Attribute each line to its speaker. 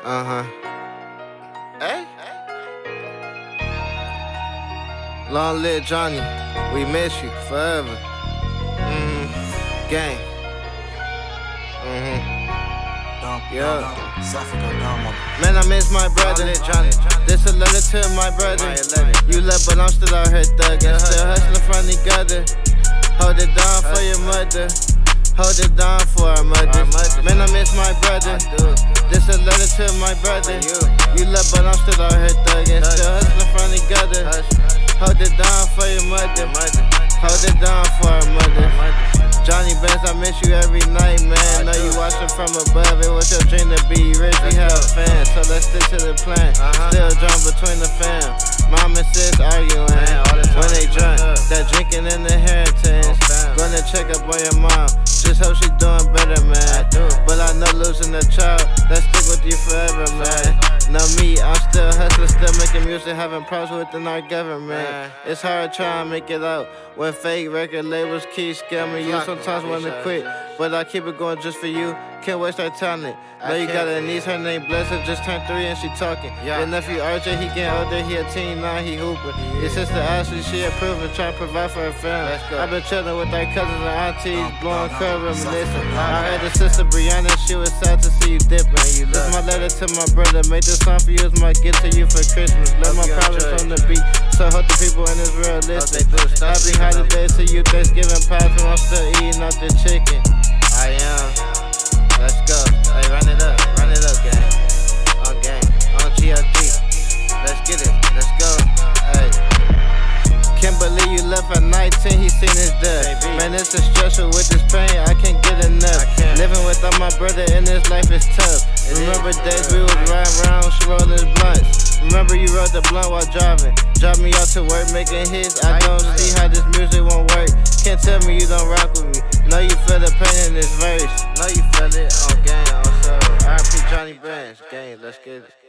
Speaker 1: Hey? Long live Johnny, we miss you forever. Gang. Yeah. Man, I miss my brother. This a letter to my brother. You left, but I'm still out here thugging. Still hustling from the gutter. Hold it down for your mother. Hold it down for our mothers. Man, I miss my brother. This a letter to my brother. You left, but I'm still out here thugging. Still hustling from the gutter. Hold it down for your mother. Hold it down for our mother. Johnny Benz, I miss you every night, man. Know you watching from above. It was your dream to be rich. We have fans, so let's stick to the plan. Still drawn between the fam. Mom and sis arguing when they drunk. That drinking in the inheritance. Gonna check up on your mom. Just hope she doing better, man. But I know losing a child, that stick with you forever, man. Know me, I'm still hustling, still making music, having problems within our government. It's hard trying to make it out when fake record labels keep scamming you. Sometimes wanna quit, but I keep it going just for you. Can't waste our talent. Know you got a niece, her name Blessed, just turned 3 and she talking. Your nephew RJ, he getting older, he a teen now, he hooping. Your sister Ashley, she approving, trying to provide for her family. I've been chilling with our cousins and aunties, blowing curve, reminiscing. I heard the sister Brianna, she was sad to see you dipping. This my letter to my brother, made this song for you as my gift to you for Christmas. Love my problems on the beat, so hope the people in this world listen. Happy holidays to you, Thanksgiving pie, I'm still eating out the chicken. I am. Let's go. Hey, run it up, gang. On gang, on GLG. Let's get it, let's go. Hey. Can't believe you left at 19, he seen his death. Man, it's a stressful with this pain, I can't get enough. Living without my brother in this life is tough. Remember days we was riding around, she rolling blunts. Remember you rode the blunt while driving. Drive me out to work making hits. I don't see how this music won't work. Can't tell me you don't rock with me. Know you feel the pain in this verse. Know you feel it on gang, on soul. R.I.P. Johnny Benz, gang, let's get it.